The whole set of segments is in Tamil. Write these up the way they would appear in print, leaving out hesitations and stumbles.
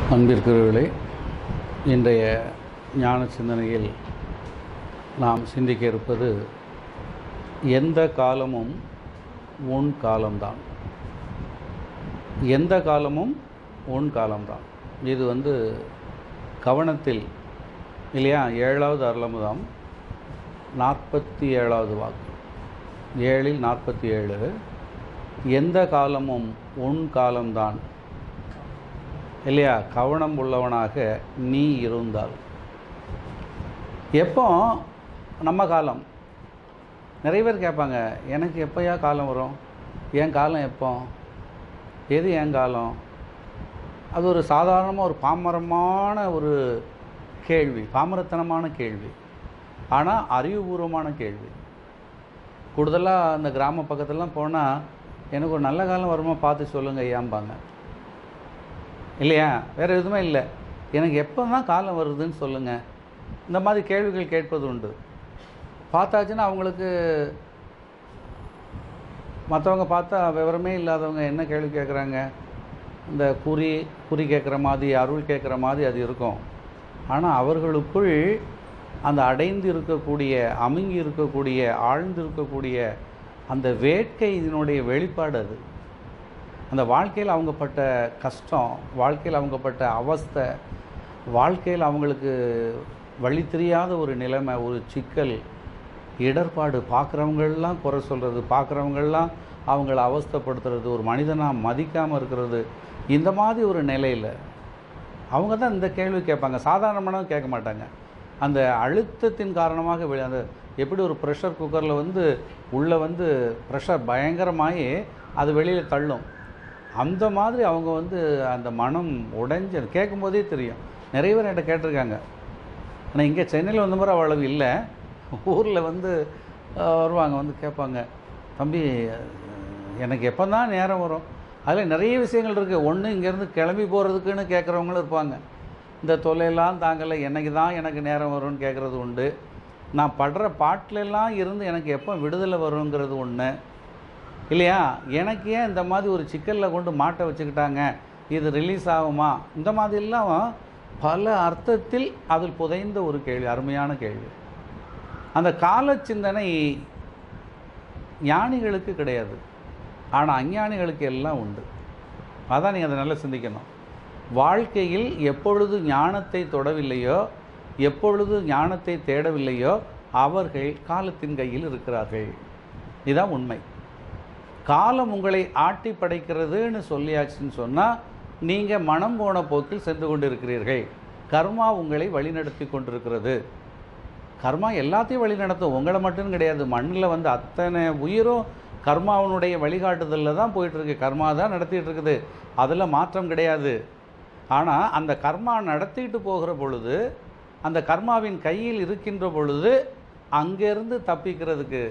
அன்பிற்குரியவர்களே, இன்றைய ஞான சிந்தனையில் நாம் சிந்திக்க இருப்பது எந்த காலமும் உன் காலம்தான். எந்த காலமும் உன் காலம்தான். இது கவனத்தில் இல்லையா? 7வது அருளமுதம் 47வது வாக்கு, 7ல் 47. எந்த காலமும் உன் காலம்தான் இல்லையா? கவனம் உள்ளவனாக நீ இருந்தால். எப்போ நம்ம காலம்? நிறைய பேர் கேட்பாங்க, எனக்கு எப்போயா காலம் வரும்? என் காலம் எப்போ? எது என் காலம்? அது ஒரு சாதாரணமாக ஒரு பாமரமான ஒரு கேள்வி, பாமரத்தனமான கேள்வி, ஆனால் அறிவுபூர்வமான கேள்வி. கூடுதலாக அந்த கிராம பக்கத்துலலாம் போனால் எனக்கு ஒரு நல்ல காலம் வருமா பார்த்து சொல்லுங்கள் ஐயாம்பாங்க இல்லையா? வேறு எதுவுமே இல்லை, எனக்கு எப்போ தான் காலம் வருதுன்னு சொல்லுங்கள். இந்த மாதிரி கேள்விகள் கேட்பது உண்டு. பார்த்தாச்சுன்னா அவங்களுக்கு மற்றவங்க பார்த்தா விவரமே இல்லாதவங்க என்ன கேள்வி கேட்குறாங்க, இந்த குறி கேட்குற மாதிரி, அருள் கேட்குற மாதிரி அது இருக்கும். ஆனால் அவர்களுக்குள் அந்த அடைந்து இருக்கக்கூடிய, அமுங்கி இருக்கக்கூடிய, ஆழ்ந்து இருக்கக்கூடிய அந்த வேட்கை இதனுடைய வெளிப்பாடு. அது அந்த வாழ்க்கையில் அவங்க பட்ட கஷ்டம், வாழ்க்கையில் அவங்க பட்ட அவஸ்தை, வாழ்க்கையில் அவங்களுக்கு வழி தெரியாத ஒரு நிலைமை, ஒரு சிக்கல், இடர்பாடு, பார்க்குறவங்களெலாம் குறை சொல்கிறது, பார்க்குறவங்களெலாம் அவங்கள அவஸ்தைப்படுத்துறது, ஒரு மனிதனாக மதிக்காமல் இருக்கிறது, இந்த மாதிரி ஒரு நிலையில் அவங்க தான் இந்த கேள்வி கேட்பாங்க. சாதாரணமானவங்க கேட்க மாட்டாங்க. அந்த அழுத்தத்தின் காரணமாக அந்த எப்படி ஒரு ப்ரெஷர் குக்கரில் உள்ளே ப்ரெஷர் பயங்கரமாகி அது வெளியில் தள்ளும், அந்த மாதிரி அவங்க அந்த மனம் உடைஞ்சு கேட்கும்போதே தெரியும். நிறைய பேர் என்கிட்ட கேட்டிருக்காங்க. ஆனால் இங்கே சென்னையில் வந்த மாதிரி அவ்வளவு இல்லை, ஊரில் வருவாங்க, கேட்பாங்க, தம்பி எனக்கு எப்போ தான் நேரம் வரும்? அதில் நிறைய விஷயங்கள் இருக்குது. ஒன்று இங்கேருந்து கிளம்பி போகிறதுக்குன்னு கேட்குறவங்களும் இருப்பாங்க. இந்த தொல்லையெல்லாம் தாங்கலை, என்னைக்கு தான் எனக்கு நேரம் வரும்னு கேட்குறது உண்டு. நான் படுற பாட்டிலெல்லாம் இருந்து எனக்கு எப்போ விடுதலை வருங்கிறது ஒன்று இல்லையா? எனக்கு ஏன் இந்த மாதிரி ஒரு சிக்கலில் கொண்டு மாட்ட வச்சுக்கிட்டாங்க, இது ரிலீஸ் ஆகுமா? இந்த மாதிரிலாம் பல அர்த்தத்தில் அதில் புதைந்த ஒரு கேள்வி, அருமையான கேள்வி. அந்த கால சிந்தனை ஞானிகளுக்கு கிடையாது, ஆனால் அஞ்ஞானிகளுக்கு எல்லாம் உண்டு. அதான் நீங்கள் அதை நல்லா சிந்திக்கணும். வாழ்க்கையில் எப்பொழுது ஞானத்தை தொடவில்லையோ, எப்பொழுது ஞானத்தை தேடவில்லையோ, அவர்கள் காலத்தின் கையில் இருக்கிறார்கள். இதுதான் உண்மை. காலம் உங்களை ஆட்டி படைக்கிறதுன்னு சொல்லியாச்சுன்னு சொன்னால் நீங்கள் மனம் போன போக்கில் சென்று கொண்டு இருக்கிறீர்கள். கர்மா உங்களை வழிநடத்தி கொண்டிருக்கிறது. கர்மா எல்லாத்தையும் வழிநடத்தும், உங்களை மட்டும் கிடையாது. மண்ணில் அத்தனை உயிரும் கர்மாவனுடைய வழிகாட்டுதலில் தான் போயிட்டுருக்கு. கர்மா தான் நடத்திட்டு இருக்குது, அதில் மாற்றம் கிடையாது. ஆனால் அந்த கர்மா நடத்திட்டு போகிற பொழுது, அந்த கர்மாவின் கையில் இருக்கின்ற பொழுது, அங்கேருந்து தப்பிக்கிறதுக்கு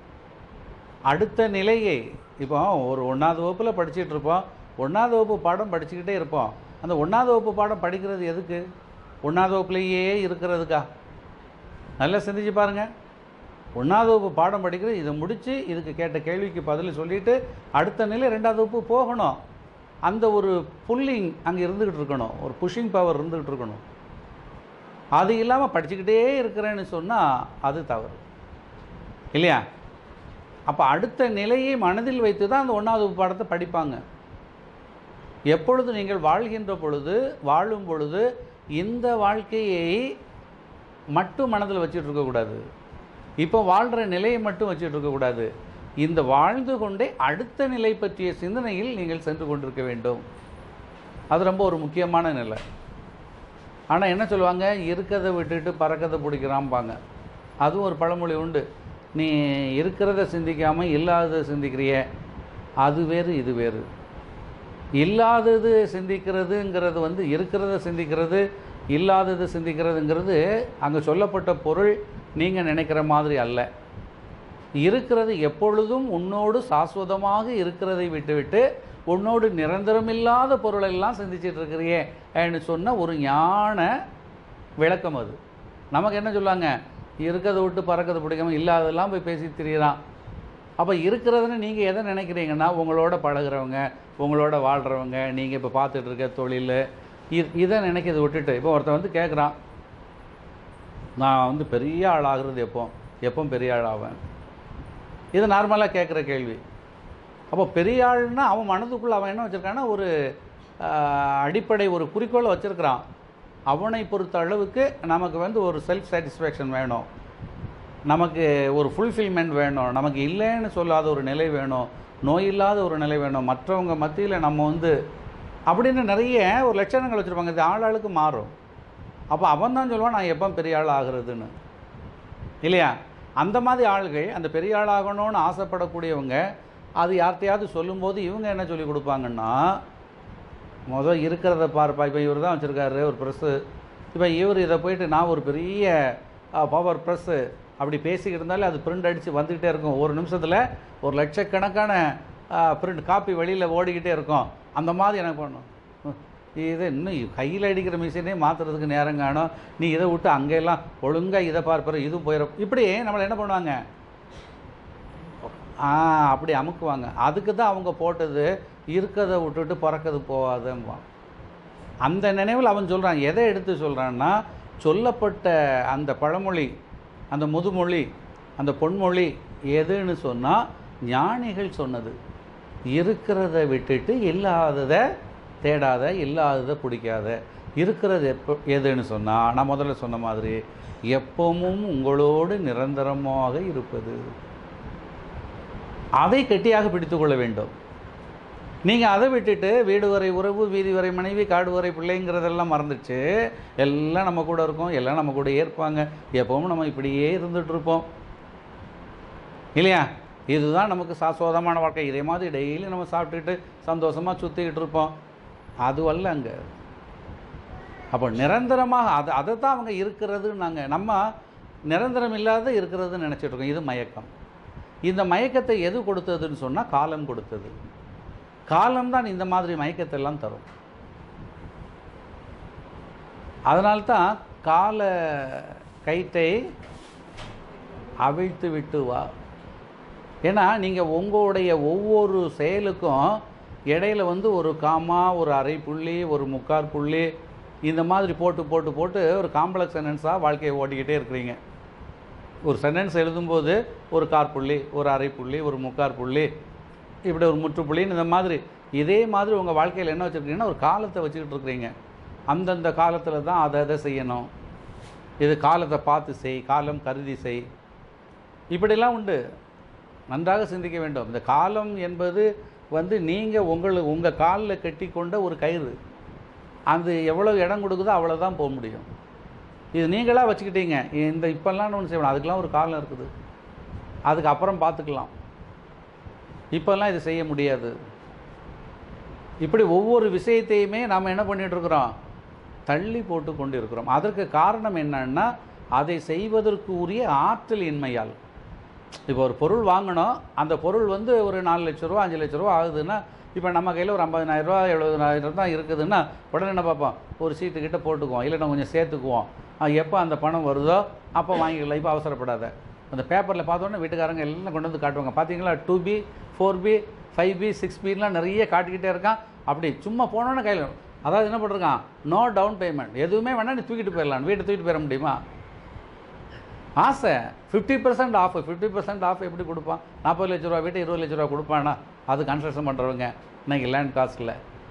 அடுத்த நிலையை, இப்போ ஒரு 1வது வகுப்பில் படிச்சுட்டு இருப்போம், 1வது வகுப்பு பாடம் படிச்சுக்கிட்டே இருப்போம். அந்த 1வது வகுப்பு பாடம் படிக்கிறது எதுக்கு? 1வது வகுப்புலேயே இருக்கிறதுக்கா? நல்லா சிந்திச்சு பாருங்கள். 1வது வகுப்பு பாடம் படிக்கிறது, இதை முடித்து இதுக்கு கேட்ட கேள்விக்கு பதில் சொல்லிவிட்டு அடுத்த நிலை 2வது வகுப்பு போகணும். அந்த ஒரு புல்லிங் அங்கே இருந்துக்கிட்டு இருக்கணும், ஒரு புஷிங் பவர் இருந்துக்கிட்டு இருக்கணும். அது இல்லாமல் படிச்சுக்கிட்டே இருக்கிறேன்னு சொன்னால் அது தவறு இல்லையா? அப்போ அடுத்த நிலையை மனதில் வைத்து தான் அந்த 1வது வகுப்பு பாடத்தை படிப்பாங்க. எப்பொழுது நீங்கள் வாழ்கின்ற பொழுது, வாழும் பொழுது, இந்த வாழ்க்கையை மட்டும் மனதில் வச்சுட்டு இருக்கக்கூடாது, இப்போ வாழ்கிற நிலையை மட்டும் வச்சுட்டு இருக்கக்கூடாது. இந்த வாழ்ந்து கொண்டே அடுத்த நிலை பற்றிய சிந்தனையில் நீங்கள் சென்று கொண்டிருக்க வேண்டும். அது ரொம்ப ஒரு முக்கியமான நிலை. ஆனால் என்ன சொல்லுவாங்க, இருக்கிறத விட்டுட்டு பறக்கிறத பிடிக்கிறாம்பாங்க. அதுவும் ஒரு பழமொழி உண்டு. நீ இருக்கிறத சிந்திக்காமல் இல்லாததை சிந்திக்கிறிய, அது வேறு இது வேறு. இல்லாதது சிந்திக்கிறதுங்கிறது இருக்கிறத சிந்திக்கிறது, இல்லாதது சிந்திக்கிறதுங்கிறது அங்கே சொல்லப்பட்ட பொருள் நீங்கள் நினைக்கிற மாதிரி அல்ல. இருக்கிறது எப்பொழுதும் உன்னோடு சாஸ்வதமாக இருக்கிறதை விட்டுவிட்டு உன்னோடு நிரந்தரமில்லாத பொருளெல்லாம் சிந்திச்சிட்டு இருக்கிறியே அப்படின்னு சொன்ன ஒரு ஞான விளக்கம் அது. நமக்கு என்ன சொல்லுவாங்க, இருக்கிறத விட்டு பறக்கிறத பிடிக்காமல் இல்லாததெல்லாம் போய் பேசி திரியிறான். அப்போ இருக்கிறதுன்னு நீங்கள் எதை நினைக்கிறீங்கன்னா, உங்களோட பழகிறவங்க, உங்களோட வாழ்கிறவங்க, நீங்கள் இப்போ பார்த்துட்டு இருக்க தொழில், இதை நினைக்கிறத விட்டுட்டு இப்போ ஒருத்தன் வந்து கேட்குறான், நான் வந்து பெரிய ஆள் ஆகிறது எப்போ பெரிய ஆள் ஆவேன்? இது நார்மலாக கேட்குற கேள்வி. அப்போ பெரிய ஆள்னா அவன் மனதுக்குள்ளே அவன் என்ன வச்சுருக்கான்னா ஒரு அடிப்படை ஒரு குறிக்கோளை வச்சுருக்கிறான். அவனை பொறுத்த அளவுக்கு நமக்கு வந்து ஒரு செல்ஃப் சாட்டிஸ்ஃபேக்ஷன் வேணும், நமக்கு ஒரு ஃபுல்ஃபில்மெண்ட் வேணும், நமக்கு இல்லைன்னு சொல்லாத ஒரு நிலை வேணும், நோய் இல்லாத ஒரு நிலை வேணும், மற்றவங்க மத்தியில் நம்ம வந்து அப்படின்னு நிறைய ஒரு லட்சணங்கள் வச்சுருப்பாங்க. இது ஆளாளுக்கு மாறும். அப்போ அவன் தான் சொல்லுவான் நான் எப்போ பெரிய ஆள் ஆகிறதுன்னு, இல்லையா? அந்த மாதிரி ஆள்கள் அந்த பெரிய ஆள் ஆகணும்னு ஆசைப்படக்கூடியவங்க அது யார்கிட்டையாவது சொல்லும்போது இவங்க என்ன சொல்லி கொடுப்பாங்கன்னா, முதல் இருக்கிறத பார்ப்பா. இப்போ இவர் தான் வச்சுருக்காரு ஒரு ப்ரெஸ்ஸு, இப்போ இவர் இதை போயிட்டு நான் ஒரு பெரிய பவர் ப்ரெஸ்ஸு அப்படி பேசிக்கிட்டு இருந்தாலே அது பிரிண்ட் அடித்து வந்துக்கிட்டே இருக்கும். ஒரு நிமிஷத்தில் ஒரு லட்சக்கணக்கான பிரிண்ட் காப்பி வெளியில் ஓடிக்கிட்டே இருக்கும். அந்த மாதிரி எனக்கு பண்ணணும். இதை இன்னும் கையில் அடிக்கிற மிஷினே மாற்றுறதுக்கு நேரம் காணும், நீ இதை விட்டு அங்கெல்லாம் ஒழுங்காக இதை பார்ப்பற இதுவும் போயிடும். இப்படி நம்மளை என்ன பண்ணுவாங்க, அப்படி அமுக்குவாங்க. அதுக்கு தான் அவங்க போட்டது இருக்கிறத விட்டுட்டு பிறக்கிறது போகாதும்பான். அந்த நினைவில் அவன் சொல்கிறான். எதை எடுத்து சொல்கிறான்னா, சொல்லப்பட்ட அந்த பழமொழி, அந்த முதுமொழி, அந்த பொன்மொழி எதுன்னு சொன்னால் ஞானிகள் சொன்னது. இருக்கிறத விட்டுட்டு இல்லாததை தேடாத, இல்லாததை பிடிக்காத. இருக்கிறது எதுன்னு சொன்னால் நான் முதல்ல சொன்ன மாதிரி எப்பவும் உங்களோடு நிரந்தரமாக இருப்பது. அதை கெட்டியாக பிடித்து கொள்ள வேண்டும். நீங்கள் அதை விட்டுட்டு வீடு வரை உறவு, வீதி வரை மனைவி, காடு வரை பிள்ளைங்கிறதெல்லாம் மறந்துச்சு. எல்லாம் நம்ம கூட இருக்கும், எல்லாம் நம்ம கூட ஏற்பாங்க, எப்பவும் நம்ம இப்படியே இருந்துகிட்ருப்போம், இல்லையா? இதுதான் நமக்கு சாஸ்வதமான வாழ்க்கை. இதே மாதிரி டெய்லி நம்ம சாப்பிட்டுட்டு சந்தோஷமாக சுற்றிக்கிட்டு இருப்போம். அதுவல்ல அங்கே. அப்போ நிரந்தரமாக அதை தான் அவங்க இருக்கிறதுன்னாங்க. நம்ம நிரந்தரம் இல்லாத இருக்கிறதுன்னு நினச்சிட்ருக்கோம். இது மயக்கம். இந்த மயக்கத்தை எது கொடுத்ததுன்னு சொன்னால் காலம் கொடுத்தது. காலம்தான் இந்த மாதிரி மயக்கத்தெல்லாம் தரும். அதனால்தான் கால கயிற்றை அவிழ்த்து விட்டு வா. ஏன்னா நீங்கள் உங்களுடைய ஒவ்வொரு செயலுக்கும் இடையில வந்து ஒரு காமா, ஒரு அரை புள்ளி, ஒரு முக்கால் புள்ளி, இந்த மாதிரி போட்டு போட்டு போட்டு ஒரு காம்ப்ளெக்ஸ் சென்டென்ஸாக வாழ்க்கையை ஓட்டிக்கிட்டே இருக்கிறீங்க. ஒரு சென்டென்ஸ் எழுதும்போது ஒரு காற்புள்ளி, ஒரு அரை புள்ளி, ஒரு முக்கால் புள்ளி, இப்படி ஒரு முற்றுப்புள்ளின்னு இந்த மாதிரி இதே மாதிரி உங்கள் வாழ்க்கையில் என்ன வச்சுருக்கீங்கன்னா ஒரு காலத்தை வச்சுக்கிட்டு இருக்கிறீங்க. அந்தந்த காலத்தில் தான் அதை செய்யணும், இது காலத்தை பார்த்து செய், காலம் கருதி செய், இப்படிலாம் உண்டு. நன்றாக சிந்திக்க வேண்டும். இந்த காலம் என்பது வந்து நீங்கள் உங்கள் காலில் கட்டி கொண்ட ஒரு கயிறு. அது எவ்வளோ இடம் கொடுக்குதோ அவ்வளோ தான் போக முடியும். இது நீங்களாக வச்சுக்கிட்டீங்க. இந்த இப்போல்லாம் ஒன்று செய்யணும், அதுக்கெலாம் ஒரு காலம் இருக்குது, அதுக்கு அப்புறம் பார்த்துக்கலாம், இப்போல்லாம் இது செய்ய முடியாது. இப்படி ஒவ்வொரு விஷயத்தையுமே நாம் என்ன பண்ணிகிட்ருக்குறோம், தள்ளி போட்டு கொண்டு இருக்கிறோம். அதற்கு காரணம் என்னன்னா, அதை செய்வதற்கு உரிய ஆற்றல் இன்மையால். இப்போ ஒரு பொருள் வாங்கணும், அந்த பொருள் வந்து ஒரு 4 லட்ச ரூபா 5 லட்ச ரூபா ஆகுதுன்னா, இப்போ நம்ம கையில் ஒரு 50,000 ரூபா 70,000 தான் இருக்குதுன்னா உடனே என்ன பார்ப்போம், ஒரு சீட்டுக்கிட்ட போட்டுக்குவோம், இல்லைன்னா கொஞ்சம் சேர்த்துக்குவோம். எப்போ அந்த பணம் வருதோ அப்போ வாங்கிக்கலாம். இப்போ அவசரப்படாத. அந்த பேப்பரில் பார்த்தோன்னே வீட்டுக்காரங்க எல்லாம் கொண்டு வந்து காட்டுவாங்க, பார்த்தீங்களா 2B 4B 5B 6Bலாம் நிறைய காட்டிக்கிட்டே இருக்கான். அப்படி சும்மா போனோன்னே கையில், அதாவது என்ன பண்ணுறான், நோ டவுன் பேமெண்ட், எதுவுமே வேணால் நீ தூக்கிட்டு போயிடலாம், வீட்டை தூக்கிட்டு போயிட முடியுமா? ஆசை 50% ஆஃப். 50% ஆஃப் எப்படி கொடுப்பான்? 40 லட்ச ரூபா வீட்டை 20 லட்ச ரூபா கொடுப்பானா? அது கன்ஸ்ட்ரக்ஷன் பண்ணுறவங்க இன்றைக்கி லேண்ட் காஸ்ட்டில்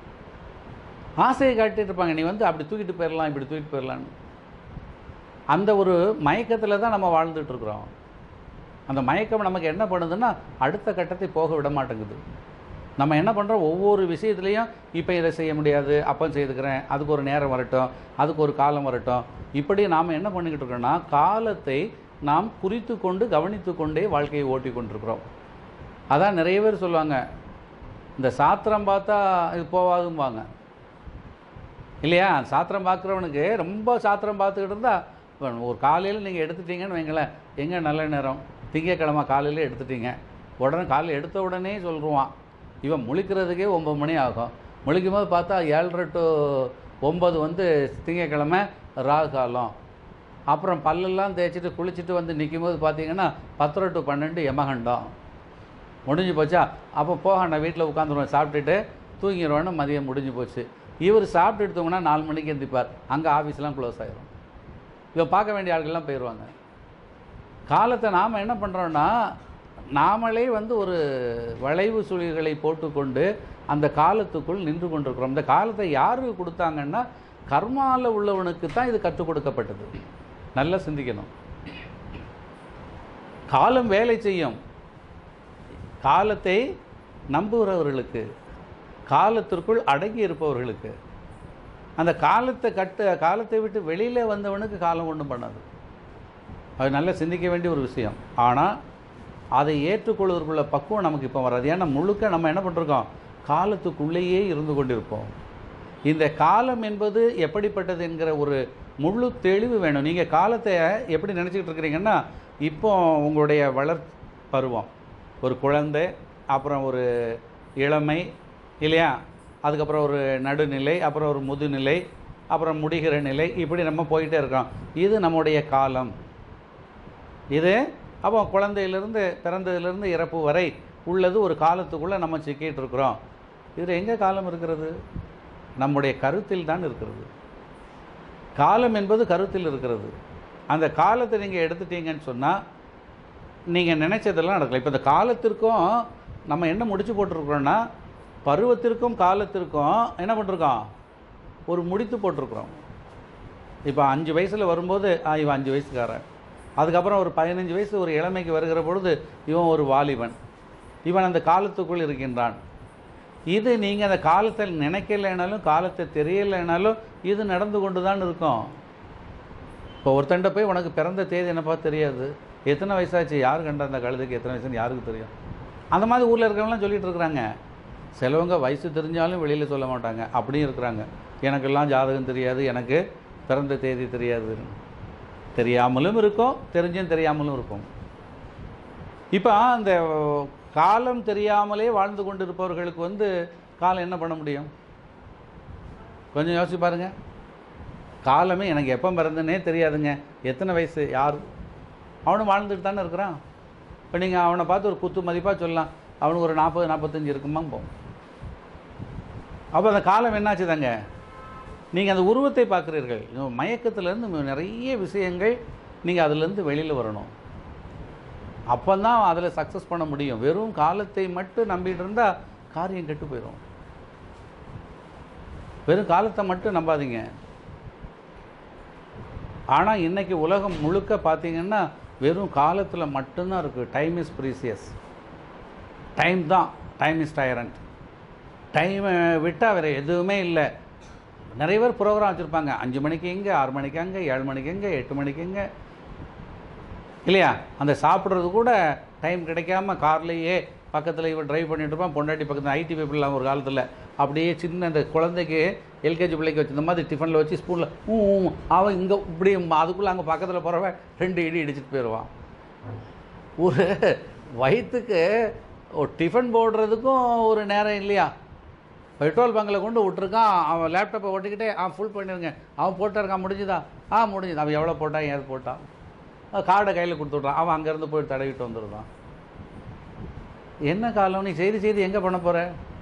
ஆசையை காட்டிட்டு இருப்பாங்க, நீ வந்து அப்படி தூக்கிட்டு போயிடலாம், இப்படி தூக்கிட்டு போயிடலான்னு. அந்த ஒரு மயக்கத்தில் தான் நம்ம வாழ்ந்துட்டுருக்குறோம். அந்த மயக்கம் நமக்கு என்ன பண்ணுதுன்னா அடுத்த கட்டத்தை போக விட மாட்டேங்குது. நம்ம என்ன பண்ணுறோம், ஒவ்வொரு விஷயத்துலையும் இப்போ இதை செய்ய முடியாது, அப்போ செய்துக்கிறேன், அதுக்கு ஒரு நேரம் வரட்டும், அதுக்கு ஒரு காலம் வரட்டும், இப்படி நாம் என்ன பண்ணிக்கிட்டு இருக்கோன்னா காலத்தை நாம் குறித்து கொண்டு கவனித்து கொண்டே வாழ்க்கையை ஓட்டி கொண்டிருக்கிறோம். அதான் நிறைய பேர் சொல்லுவாங்க, இந்த சாத்திரம் பார்த்தா இது போவாதும்பாங்க, இல்லையா? சாத்திரம் பார்க்குறவனுக்கு ரொம்ப சாத்திரம் பார்த்துக்கிட்டு இருந்தால், ஒரு காலையில் நீங்கள் எடுத்துட்டீங்கன்னு வைங்களேன், எங்கே நல்ல நேரம், திங்கக்கிழமை காலையில் எடுத்துட்டீங்க, உடனே காலையில் எடுத்த உடனே சொல்லுவான், இவன் முழிக்கிறதுக்கே 9 மணி ஆகும். முழிக்கும் போது பார்த்தா 7:30 to 9 வந்து திங்கக்கிழமை ராகு காலம். அப்புறம் பல்லெல்லாம் தேய்ச்சிட்டு குளிச்சுட்டு வந்து நிற்கும்போது பார்த்தீங்கன்னா 10:30 to 12 யமகண்டம் முடிஞ்சு போச்சா. அப்போ போக நான் வீட்டில் உட்காந்துருவேன், சாப்பிட்டுட்டு தூங்கிடுவேன்னு மதியம் முடிஞ்சு போச்சு. இவர் சாப்பிட்டு எடுத்தோம்னா 4 மணிக்கு எந்திப்பார், அங்கே ஆஃபீஸ்லாம் க்ளோஸ் ஆகிரும். இவன் பார்க்க வேண்டிய ஆட்கள்லாம் போயிடுவாங்க. காலத்தை நாம் என்ன பண்ணுறோன்னா, நாமளே ஒரு வளைவு சுழிகளை போட்டுக்கொண்டு அந்த காலத்துக்குள் நின்று கொண்டிருக்கிறோம். இந்த காலத்தை யாருக்கு கொடுத்தாங்கன்னா, கர்மாவில் உள்ளவனுக்கு தான் இது கற்றுக் கொடுக்கப்பட்டது. நல்லா சிந்திக்கணும். காலம் வேலை செய்யும். காலத்தை நம்புகிறவர்களுக்கு, காலத்திற்குள் அடங்கி இருப்பவர்களுக்கு, அந்த காலத்தை விட்டு வெளியில் வந்தவனுக்கு காலம் ஒன்றும் பண்ணாது. அது நல்லா சிந்திக்க வேண்டிய ஒரு விஷயம். ஆனால் அதை ஏற்றுக்கொள்வதற்குள்ள பக்குவம் நமக்கு இப்போ வராது. ஏன்னா முழுக்க நம்ம என்ன பண்ணிருக்கோம், காலத்துக்குள்ளேயே இருந்து கொண்டிருப்போம். இந்த காலம் என்பது எப்படிப்பட்டது என்கிற ஒரு முழு தெளிவு வேணும். நீங்கள் காலத்தை எப்படி நினச்சிக்கிட்டு இருக்கிறீங்கன்னா, இப்போ உங்களுடைய பருவம், ஒரு குழந்தை, அப்புறம் ஒரு இளமை இல்லையா, அதுக்கப்புறம் ஒரு நடுநிலை, அப்புறம் ஒரு முதுநிலை, அப்புறம் முடிகிற நிலை, இப்படி நம்ம போயிட்டே இருக்கோம். இது நம்முடைய காலம். இது அப்போ குழந்தையிலிருந்து பிறந்ததிலிருந்து இறப்பு வரை உள்ளது ஒரு காலத்துக்குள்ளே நம்ம சிக்கிட்டு இருக்கிறோம். இதில் எங்கே காலம் இருக்கிறது? நம்முடைய கருத்தில் தான் இருக்கிறது. காலம் என்பது கருத்தில் இருக்கிறது. அந்த காலத்தை நீங்கள் எடுத்துட்டீங்கன்னு சொன்னால் நீங்கள் நினைச்சதெல்லாம் நடக்கல. இப்போ இந்த காலத்திற்கும் நம்ம என்ன முடிச்சு போட்டிருக்கிறோன்னா, பருவத்திற்கும் காலத்திற்கும் என்ன பண்ணிருக்கோம், ஒரு முடித்து போட்டிருக்கிறோம். இப்போ 5 வயசில் வரும்போது இவன் 5 வயசுக்காரன், அதுக்கப்புறம் ஒரு 15 வயசு ஒரு இளமைக்கு வருகிற பொழுது இவன் ஒரு வாலிபன், இவன் அந்த காலத்துக்குள் இருக்கின்றான். இது நீங்கள் அந்த காலத்தை நினைக்கலைனாலும் காலத்தை தெரியலைனாலும் இது நடந்து கொண்டு தான் இருக்கும். இப்போ ஒருத்தண்ட போய் உனக்கு பிறந்த தேதி என்னப்பா தெரியாது, எத்தனை வயசாச்சு, யார் கண்ட அந்த கழுதுக்கு எத்தனை வயசுன்னு யாருக்கு தெரியும்? அந்த மாதிரி ஊரில் இருக்கிறவங்களாம் சொல்லிகிட்டு இருக்கிறாங்க. சிலவங்க வயசு தெரிஞ்சாலும் வெளியில் சொல்ல மாட்டாங்க, அப்படியும் இருக்கிறாங்க. எனக்கெல்லாம் ஜாதகம் தெரியாது, எனக்கு பிறந்த தேதி தெரியாது, தெரியாமலும் இருக்கும், தெரிஞ்சும் தெரியாமலும் இருக்கும். இப்போ அந்த காலம் தெரியாமலே வாழ்ந்து கொண்டு இருப்பவர்களுக்கு காலம் என்ன பண்ண முடியும்? கொஞ்சம் யோசிச்சு பாருங்க. காலமே எனக்கு எப்போ பிறந்தனே தெரியாதுங்க, எத்தனை வயசு, யார், அவனும் வாழ்ந்துட்டு தானே இருக்கிறான். இப்போ நீங்கள் அவனை பார்த்து ஒரு குத்து மதிப்பாக சொல்லலாம், அவனுக்கு ஒரு 40-45 இருக்குமா போகும். அப்போ அந்த காலம் என்னாச்சு தாங்க, நீங்கள் அந்த உருவத்தை பார்க்குறீர்கள். மயக்கத்திலேருந்து நிறைய விஷயங்கள் நீங்கள் அதிலேருந்து வெளியில் வரணும். அப்போ தான் அதில் சக்ஸஸ் பண்ண முடியும். வெறும் காலத்தை மட்டும் நம்பிட்டு இருந்தால் காரியம் கெட்டு போயிடும். வெறும் காலத்தை மட்டும் நம்பாதீங்க. ஆனால் இன்றைக்கி உலகம் முழுக்க பார்த்தீங்கன்னா வெறும் காலத்தில் மட்டும்தான் இருக்குது. டைம் இஸ் ப்ரீசியஸ், டைம் தான், டைம் இஸ் டைரண்ட். டைமை விட்டால் வேறு எதுவுமே இல்லை. நிறைய பேர் ப்ரோக்ராம் வச்சுருப்பாங்க, 5 மணிக்கு எங்கே, 6 மணிக்கு எங்கே, 7 மணிக்கு எங்கே, 8 மணிக்கு எங்கே, இல்லையா? அந்த சாப்பிட்றது கூட டைம் கிடைக்காம கார்லேயே பக்கத்தில் இவன் ட்ரைவ் பண்ணிட்டு இருப்பான், பொண்டாட்டி பக்கத்தில். ஐடி பீப்புளெலாம் ஒரு காலத்தில் அப்படியே சின்ன அந்த குழந்தைக்கு எல்கேஜி பிள்ளைக்கு வச்சு இந்த மாதிரி டிஃபனில் வச்சு ஸ்பூனில் அவன் இங்கே இப்படி அதுக்குள்ளே அங்கே பக்கத்தில் போகிறவன் 2 இடி இடிச்சிட்டு போயிடுவான். ஒரு வயிற்றுக்கு ஒரு டிஃபன் போடுறதுக்கும் ஒரு நேரம் இல்லையா? பெட்ரோல் பங்கில் கொண்டு விட்டுருக்கான், அவன் லேப்டாப்பை ஓட்டிக்கிட்டே ஃபுல் பண்ணிடுங்க, அவன் போட்டிருக்கான், முடிஞ்சுதா? முடிஞ்சுது. அவன் எவ்வளோ போட்டான், ஏது போட்டான், கார்டை கையில் கொடுத்து விட்றான், அவன் அங்கேருந்து போய் தடவிட்டு வந்துடுறான். என்ன காலம்? நீ செய்தி எங்கே பண்ண போகிற?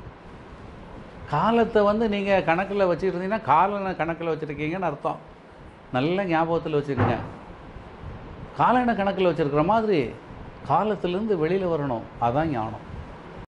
காலத்தை நீங்கள் கணக்கில் வச்சுருந்தீங்கன்னா காலம் கணக்கில் வச்சுருக்கீங்கன்னு அர்த்தம். நல்ல ஞாபகத்தில் வச்சுருங்க. காலம் கணக்கில் வச்சுருக்கிற மாதிரி காலத்திலேருந்து வெளியில் வரணும். அதுதான் ஞானம்.